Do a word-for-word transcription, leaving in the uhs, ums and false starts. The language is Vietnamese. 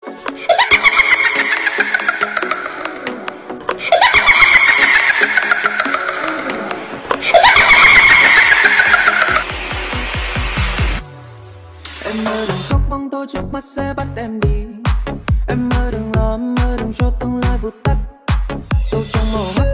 Em mơ đừng khóc bóng tối trước mắt sẽ bắt em đi. Em mơ đừng lo, em mơ đừng cho tương lai vụt tắt. Sâu trong màu mắt